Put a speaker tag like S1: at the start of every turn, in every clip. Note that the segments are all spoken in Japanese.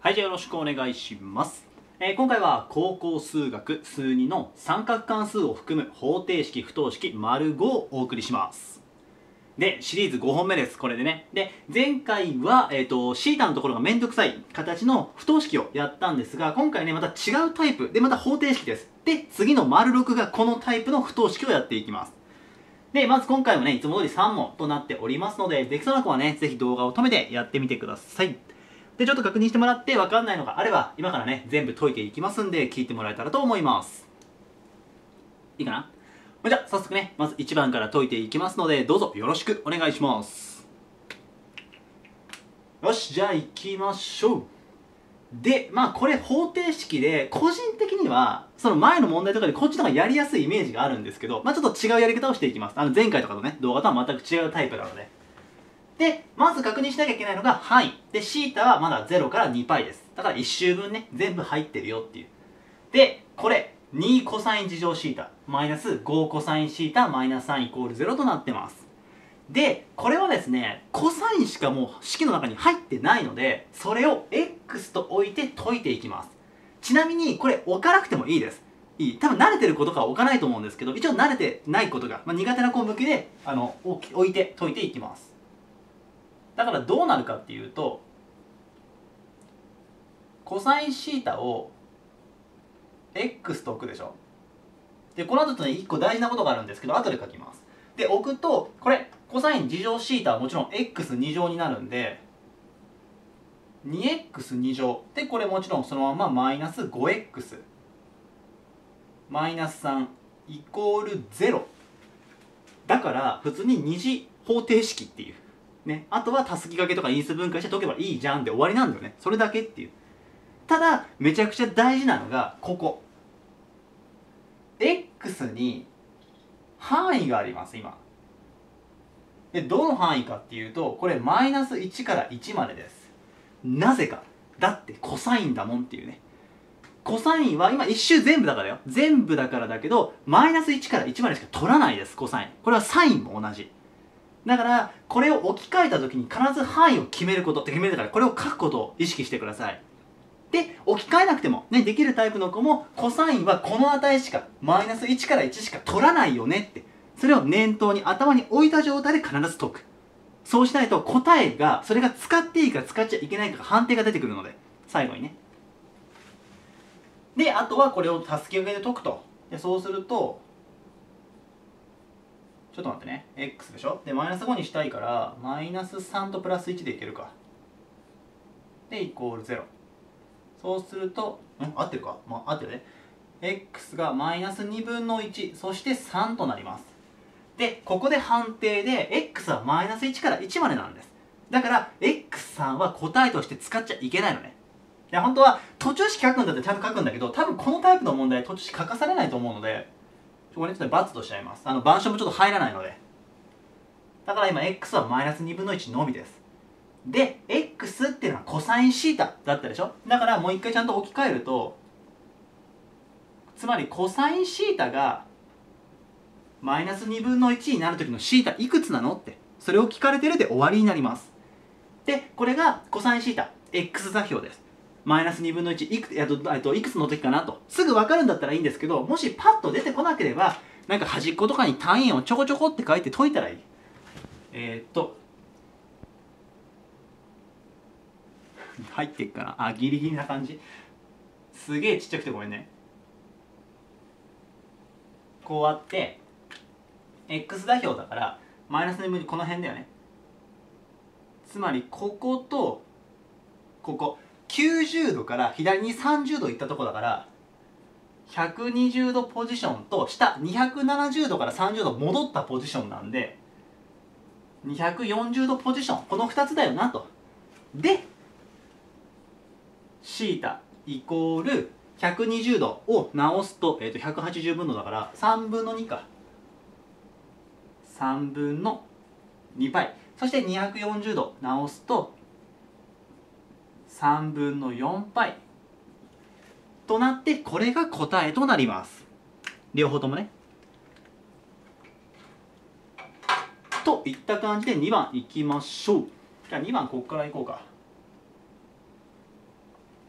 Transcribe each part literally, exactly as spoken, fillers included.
S1: はい、じゃあよろしくお願いします。えー今回は高校数学数にの三角関数を含む方程式、不等式、丸ごをお送りします。で、シリーズごほんめです。これでね。で、前回は、えっ、と、シータのところがめんどくさい形の不等式をやったんですが、今回ね、また違うタイプで、また方程式です。で、次の丸ろくがこのタイプの不等式をやっていきます。で、まず今回もね、いつも通りさん問となっておりますので、できそうな子はね、ぜひ動画を止めてやってみてください。で、ちょっと確認してもらって分かんないのがあれば、今からね、全部解いていきますんで、聞いてもらえたらと思います。いいかな？じゃあ、早速ね、まずいちばんから解いていきますので、どうぞよろしくお願いします。よし、じゃあ行きましょう。で、まあこれ方程式で、個人的には、その前の問題とかでこっちの方がやりやすいイメージがあるんですけど、まあちょっと違うやり方をしていきます。あの前回とかのね、動画とは全く違うタイプなので。で、まず確認しなきゃいけないのが範囲。で、θ はまだゼロからにパイです。だからいっ周分ね、全部入ってるよっていう。で、これ、にコサイン事乗 θ、マイナスごコサイン θ、マイナスさんイコールゼロとなってます。で、これはですね、コサインしかもう式の中に入ってないので、それを x と置いて解いていきます。ちなみに、これ置かなくてもいいです。いい。多分慣れてることか置かないと思うんですけど、一応慣れてないことが、まあ、苦手な子向けで、あの、置いて解いていきます。だからどうなるかっていうと、コサイン θ を x と置くでしょ。で、この後とね、いっこ大事なことがあるんですけど、後で書きます。で、置くと、これ、コサイン事乗 θ はもちろん xに乗になるんで、にエックスに乗。で、これもちろんそのままマイナス ごエックス。マイナスさんイコールゼロ。だから、普通に二次方程式っていう。ね。あとはたすき掛けとか因数分解して解けばいいじゃんで終わりなんだよね。それだけっていう。ただ、めちゃくちゃ大事なのが、ここ。x に範囲があります、今。で、どの範囲かっていうと、これマイナスいちからいちまでです。なぜか。だってコサインだもんっていうね。コサインは今一周全部だからよ。全部だからだけど、マイナスいちからいちまでしか取らないです、コサイン。これはサインも同じ。だから、これを置き換えた時に必ず範囲を決めることって決めるから、これを書くことを意識してください。で、置き換えなくても、ね、できるタイプの子も、コサインはこの値しか、マイナスいちからいちしか取らないよねって、それを念頭に頭に置いた状態で必ず解く。そうしないと答えが、それが使っていいか使っちゃいけないか判定が出てくるので、最後にね。で、あとはこれをたすき掛けで解くと。で、そうすると、ちょっと待ってね。x でしょ。で、マイナスごにしたいから、マイナスさんとプラスいちでいけるか。で、イコールゼロ。そうすると、ん合ってるか、まあ、合ってるね。x がマイナスにぶんのいち、そしてさんとなります。で、ここで判定で、x はマイナスいちからいちまでなんです。だから、エックスさん は答えとして使っちゃいけないのね。いや、本当は途中式書くんだったらちゃんと書くんだけど、多分このタイプの問題途中式書かされないと思うので、これちょっと×としちゃいます。あの、板書もちょっと入らないので。だから今 x はマイナスにぶんのいちのみです。で、x っていうのはコサイン θ だったでしょ。だからもう一回ちゃんと置き換えると、つまりコサイン θ がマイナスにぶんのいちになるときの θ いくつなのって、それを聞かれてるで終わりになります。で、これがコサイン θ、x 座標です。マイナスにぶんのいち、いく、えっと、えっと、いくつの時かなと。すぐ分かるんだったらいいんですけど、もしパッと出てこなければ、なんか端っことかに単位をちょこちょこって書いて解いたらいい。えー、っと、入っていくかなあ、ギリギリな感じ。すげえちっちゃくてごめんね。こうあって、x 座標だから、マイナスにぶんのいち、この辺だよね。つまり、ここと、ここ。きゅうじゅうどから左にさんじゅうどいったとこだから、ひゃくにじゅうどポジションと下にひゃくななじゅうどからさんじゅうど戻ったポジションなんで、にひゃくよんじゅうどポジション、このふたつだよなと。で、θ イコールひゃくにじゅうどを直すと、えー、とひゃくはちじゅうぶんのだからさんぶんのにか。さんぶんのにパイ。そしてにひゃくよんじゅうど直すとさんぶんのよんパイとなって、これが答えとなります。両方ともね。といった感じでにばんいきましょう。じゃあにばんここからいこうか。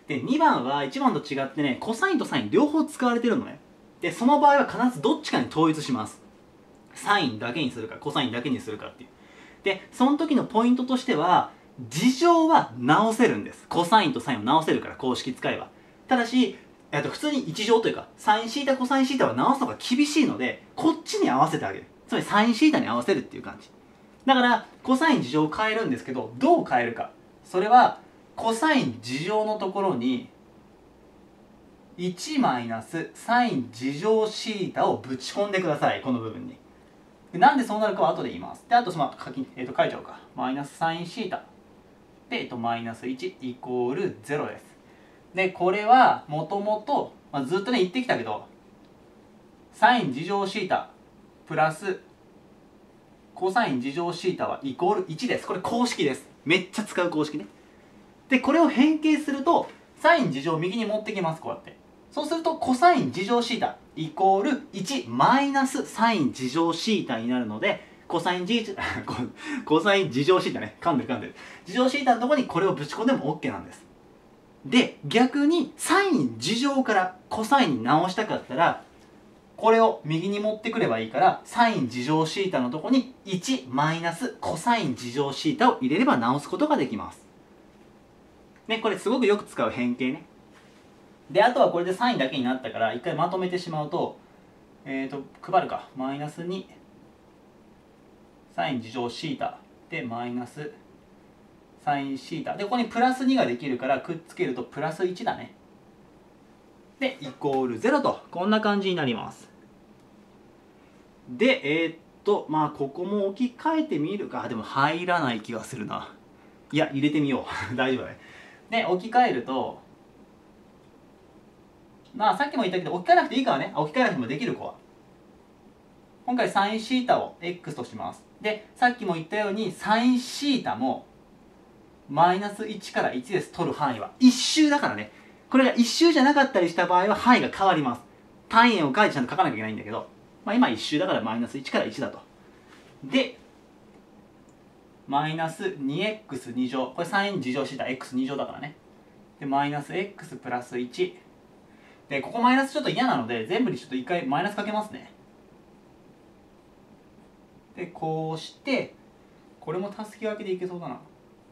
S1: でにばんはいちばんと違ってねコサインとサイン両方使われてるのね。でその場合は必ずどっちかに統一します。サインだけにするかコサインだけにするかっていう。でその時のポイントとしては事情は直せるんです。コサインとサインを直せるから公式使えば。ただし、えっと、普通にいち乗というかサインシータコサインシータは直すのが厳しいのでこっちに合わせてあげる。つまりサインシータに合わせるっていう感じだから、コサイン事情を変えるんですけどどう変えるか。それはコサイン事情のところにいちマイナスサイン事情シータをぶち込んでください。この部分に。なんでそうなるかは後で言います。であとその書き、えー、と書いちゃおうか。マイナスサインシータで、えー、とマイナスいちイコールゼロです。でこれはもともとずっとね言ってきたけどサイン事情シータプラスコサイン事情シータはイコールいちです。これ公式です。めっちゃ使う公式ね。でこれを変形するとサイン事情を右に持ってきます。こうやってそうするとコサイン事情シータイコールいちマイナスサイン事情シータになるのでコサイン事コサイン事情シータね噛んでる噛んでる事情シータのところにこれをぶち込んでも OK なんです。で逆にサイン事情からコサインに直したかったらこれを右に持ってくればいいからサイン事情シータのところにいちマイナスコサイン事情シータを入れれば直すことができます。ね、これすごくよく使う変形ね。であとはこれでサインだけになったから一回まとめてしまうとえっ、ー、と配るかマイナスにサイン事情シータでマイナスサインシータでここにプラスにができるからくっつけるとプラスいちだね。でイコールゼロとこんな感じになります。でえー、っとまあここも置き換えてみるか。でも入らない気がするな。いや入れてみよう大丈夫だね。で置き換えるとまあさっきも言ったけど置き換えなくていいからね。置き換えなくてもできる子は今回サインシータを X とします。でさっきも言ったようにサインシータもマイナスいちからいちです。取る範囲はいっ周だからね。これがいっ周じゃなかったりした場合は範囲が変わります。単位円を書いてちゃんと書かなきゃいけないんだけど、まあ、今いっ周だからマイナスいちからいちだと。でマイナス にエックスに 乗これサイン事情シータ エックスに 乗だからね。でマイナス X プラスいちでここマイナスちょっと嫌なので全部にちょっといっかいマイナスかけますね。でこうしてこれもたすき分けでいけそうだな。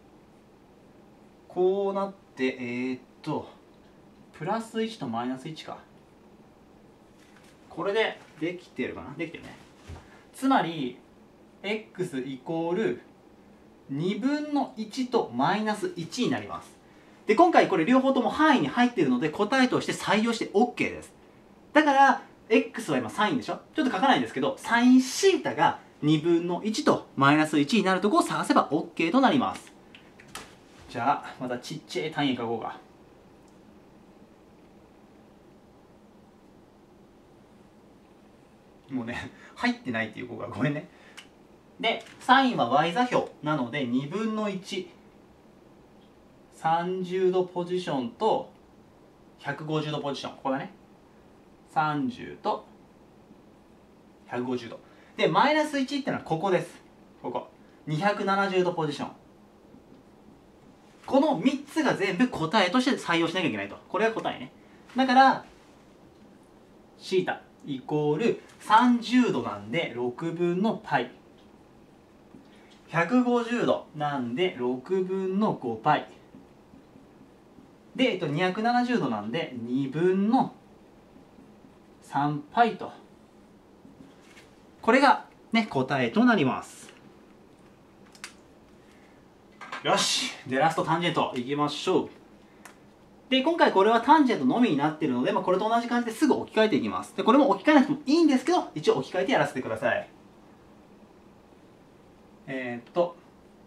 S1: こうなってえー、っとプラスいちとマイナスいちか。これでできてるかな。できてるね。つまり x イコールにぶんのいちとマイナスいちになります。で今回これ両方とも範囲に入っているので答えとして採用して OK です。だから x は今サインでしょ。ちょっと書かないんですけどサインシータがにぶんのいちとマイナスいちになるところを探せば OK となります。じゃあまたちっちゃい単位書こうか。もうね入ってないっていう子がごめんね。でサインは y 座標なのでにぶんのいち さんじゅうどポジションとひゃくごじゅうどポジションここだね。さんじゅうとひゃくごじゅうどでマイナスいちってのはここです。ここにひゃくななじゅうどポジション。このみっつが全部答えとして採用しなきゃいけないと。これが答えね。だからシータイコールさんじゅうどなんでろくぶんの π ひゃくごじゅうどなんでろくぶんの ごパイ で、えっと、にひゃくななじゅうどなんでにぶんのさんパイとこれがね答えとなります。よしでラストタンジェントいきましょう。で今回これはタンジェントのみになっているので、まあ、これと同じ感じですぐ置き換えていきます。でこれも置き換えなくてもいいんですけど一応置き換えてやらせてください。えー、っと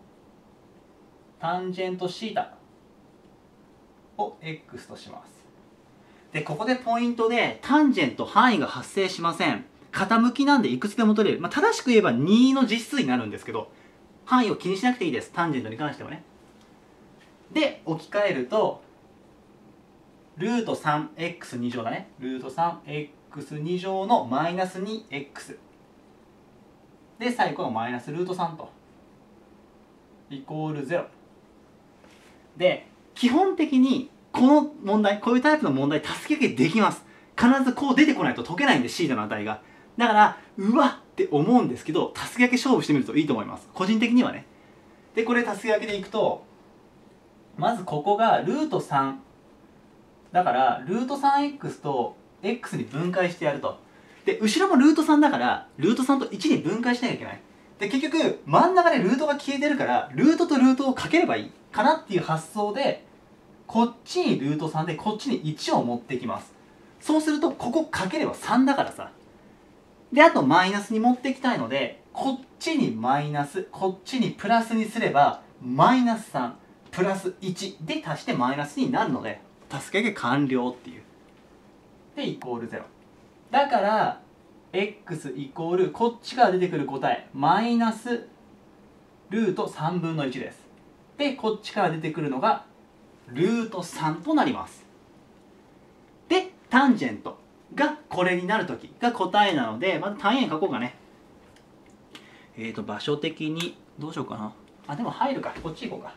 S1: タンジェントシータを X とします。でここでポイントでタンジェント範囲が発生しません。傾きなんでいくつでも取れる、まあ、正しく言えばにの実数になるんですけど範囲を気にしなくていいです。タンジェントに関してはね。で置き換えるとルート さんエックスに 乗だね。ルート さんエックスに 乗のマイナス にエックス で最後がマイナスルートさんとイコールゼロで基本的にこの問題、こういうタイプの問題、助け分けできます。必ずこう出てこないと解けないんで、シータの値が。だから、うわって思うんですけど、助け分け勝負してみるといいと思います。個人的にはね。で、これ助け分けでいくと、まずここがルートさん。だから、ルート スリーエックス と x に分解してやると。で、後ろもルートさんだから、ルートさんといちに分解しなきゃいけない。で、結局、真ん中でルートが消えてるから、ルートとルートをかければいいかなっていう発想で、こっちにルートさんで、こっちにいちを持ってきます。そうすると、ここかければさんだからさ。で、あとマイナスに持ってきたいので、こっちにマイナス、こっちにプラスにすれば、マイナスさん、プラスいちで足してマイナスになるので、助け分け完了っていう。で、イコールゼロ。だから、x イコール、こっちから出てくる答え、マイナスルートさんぶんのいちです。で、こっちから出てくるのが、ルートさんとなります。で、タンジェントがこれになるときが答えなので、まず単位円書こうかね。えっと、場所的に、どうしようかな。あ、でも入るか。こっち行こうか。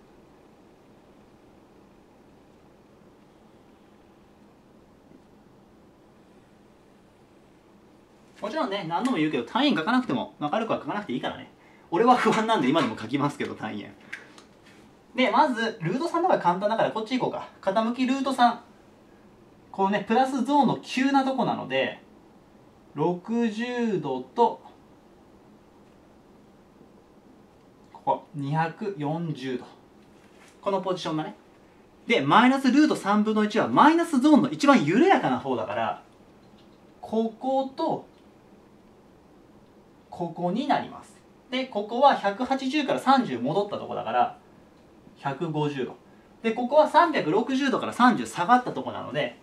S1: もちろんね、何度も言うけど、単位円書かなくても、分かるかは書かなくていいからね。俺は不安なんで今でも書きますけど、単位円。で、まず、ルートさんの方が簡単だから、こっち行こうか。傾きルートさん。このね、プラスゾーンの急なとこなので、ろくじゅうどと、ここ、にひゃくよんじゅうど。このポジションだね。で、マイナスルートさんぶんのいちは、マイナスゾーンの一番緩やかな方だから、ここと、ここになります。で、ここはひゃくはちじゅうからさんじゅう戻ったとこだから、ひゃくごじゅうど。で、ここはさんびゃくろくじゅうどからさんじゅう下がったとこなので、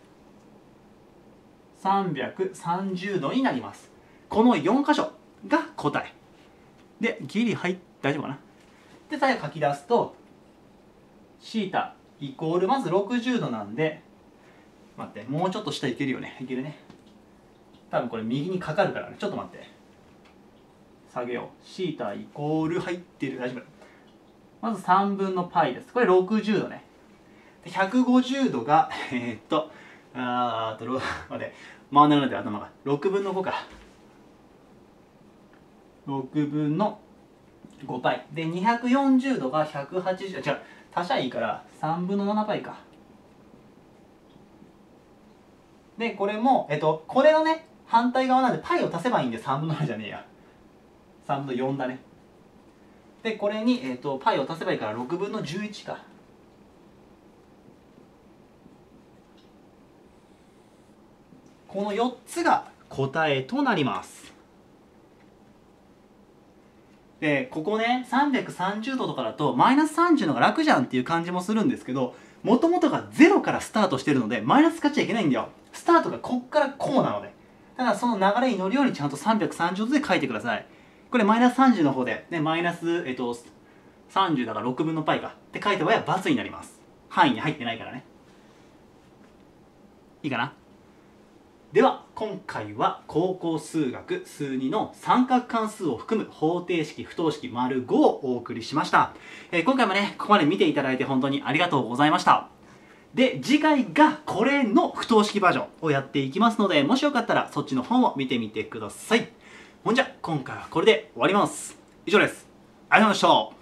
S1: さんびゃくさんじゅうどになります。このよん箇所が答え。で、ギリ入って大丈夫かな。で、最後書き出すと、θ イコール、まずろくじゅうどなんで、待って、もうちょっと下いけるよね。いけるね。多分これ右にかかるからね。ちょっと待って。下げよう。θ イコール入ってる。大丈夫。まずさんぶんの π です。これろくじゅうどね。で、ひゃくごじゅうどが、えー、っと、あーっと、待って、回んなくなってる頭が。ろくぶんのごか。ろくぶんの ごπ。で、にひゃくよんじゅうどがひゃくはちじゅう、違う、足しゃいいからさんぶんのなな π か。で、これも、えっと、これのね、反対側なんで π を足せばいいんでさんぶんのななじゃねえや。さんぶんのよんだね。で、これに、えっと、π を足せばいいからろくぶんのじゅういちか。このよっつが答えとなります。で、ここね、さんびゃくさんじゅうどとかだと、マイナスさんじゅうのが楽じゃんっていう感じもするんですけど、もともとがゼロからスタートしてるので、マイナス使っちゃいけないんだよ。スタートがこっからこうなので。だからその流れに乗るようにちゃんとさんびゃくさんじゅうどで書いてください。これマイナスさんじゅうの方で、ね、マイナス、えっと、さんじゅうだからろくぶんの π か。って書いた場合は×になります。範囲に入ってないからね。いいかな。では今回は高校数学数にの三角関数を含む方程式不等式 ⑤ をお送りしました、えー、今回もねここまで見ていただいて本当にありがとうございました。で次回がこれの不等式バージョンをやっていきますので、もしよかったらそっちの方も見てみてください。ほんじゃ今回はこれで終わります。以上です。ありがとうございました。